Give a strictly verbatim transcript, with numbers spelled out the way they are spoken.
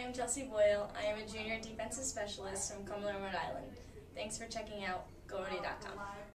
am Chelsea Boyle. I am a junior defensive specialist from Cumberland, Rhode Island. Thanks for checking out Go Rhody dot com.